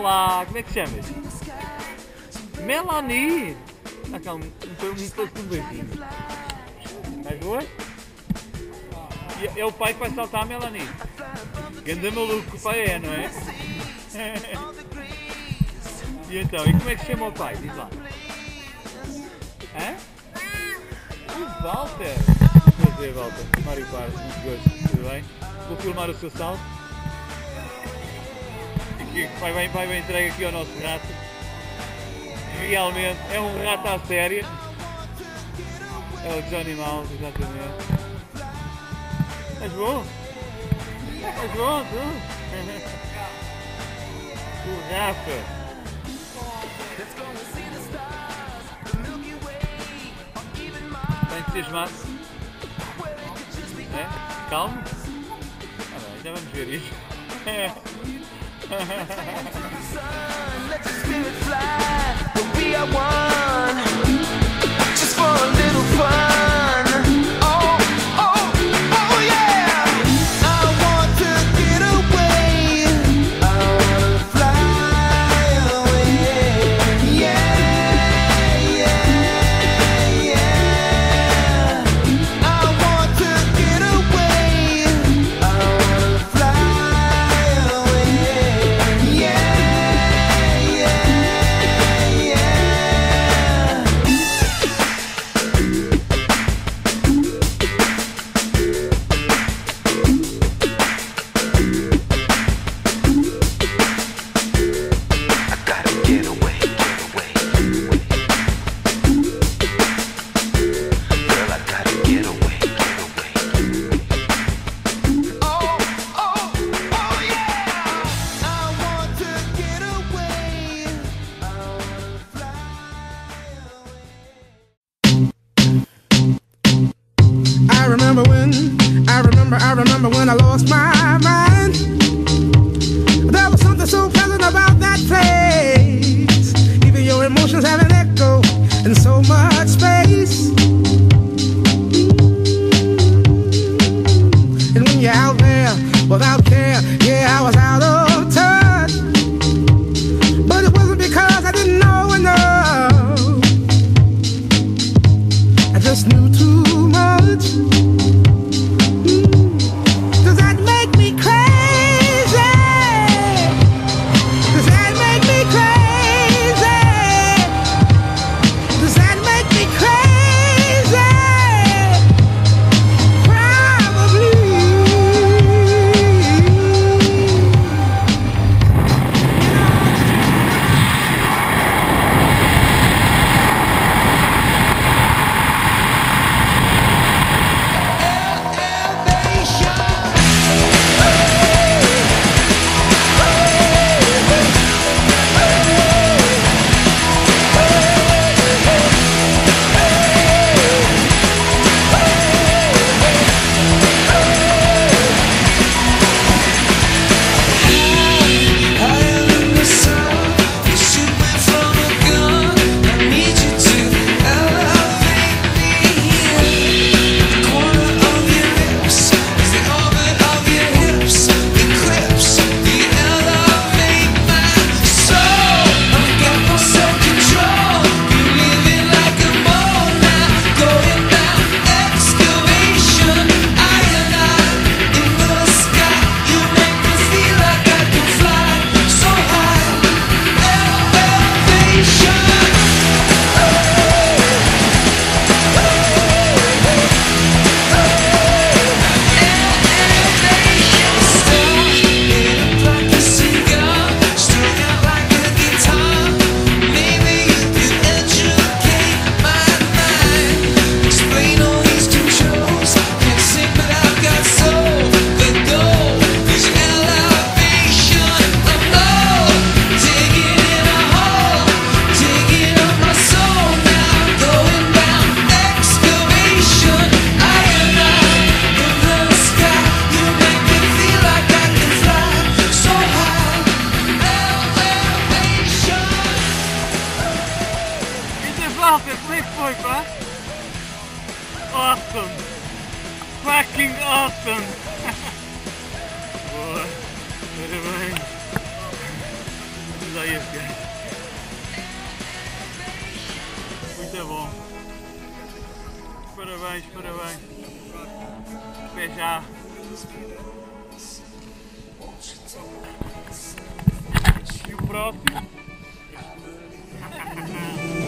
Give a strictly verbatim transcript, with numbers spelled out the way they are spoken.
Olá, como é que chamas? Melanie! Ah, calma, foi um pouco um beijinho. Estás boa? E é o pai que vai saltar a Melanie. Ganda maluco, o pai é, não é? E então, e como é que se chama o pai? Diz lá. Hã? O Walter! Prazer, Walter. Mário Paz, muito gosto. Tudo bem? Vou filmar o seu salto. E que vai bem, vai bem entregue aqui ao nosso rato. Realmente é um rato à séria. É o Johnny Mouse, exatamente. Estás bom? Estás bom, tu? O Rafa. Está entusiasmado? É? Calmo? Ah, bem, já vamos ver isto. I remember when I lost my mind. There was something so pleasant about that place. Even your emotions have an echo in so much space. And when you're out there without care, yeah, I was out of touch. But it wasn't because I didn't know enough. I just knew too much. Awesome! Fucking awesome! Boa! Parabéns! Graças a este gajo. Muito bom. Parabéns, parabéns. Até já. E o próximo?